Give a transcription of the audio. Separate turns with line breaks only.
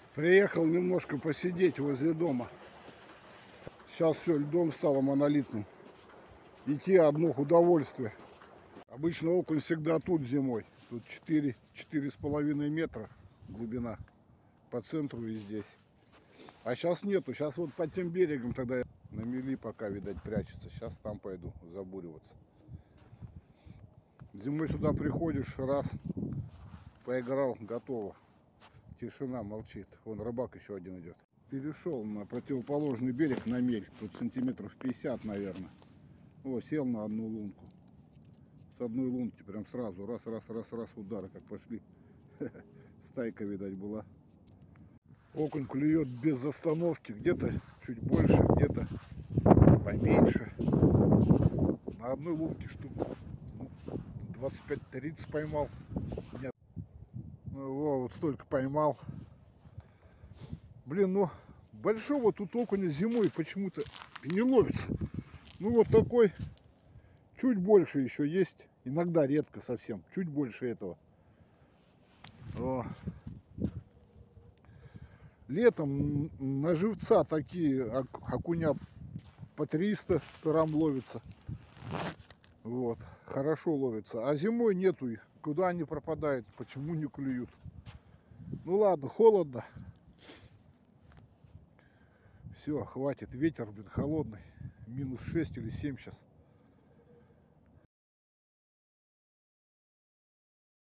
Приехал немножко посидеть возле дома. Сейчас все льдом стало монолитным. Идти одно удовольствие. Обычно окунь всегда тут зимой. Тут 4,5 метра глубина по центру и здесь. А сейчас нету. Сейчас вот под тем берегом тогда на мели пока, видать, прячется. Сейчас там пойду забуриваться. Зимой сюда приходишь, раз поиграл, готово. Тишина, молчит. Вон рыбак еще один идет. Перешел на противоположный берег, на мель. Тут сантиметров 50, наверное. О, сел на одну лунку. С одной лунки прям сразу. Раз, удары как пошли. Стайка, видать, была. Окунь клюет без остановки. Где-то чуть больше, где-то поменьше. На одной лунке штук 25-30 поймал. Нет. Во, вот столько поймал. Блин, ну большого тут окуня зимой почему-то не ловится. Ну вот такой, чуть больше еще есть. Иногда, редко совсем. Чуть больше этого. О. Летом на живца такие окуня по 300 грамм ловится. Вот. Хорошо ловится. А зимой нету их. Куда они пропадают? Почему не клюют? Ну ладно, холодно. Все, хватит. Ветер, блин, холодный. -6 или 7 сейчас.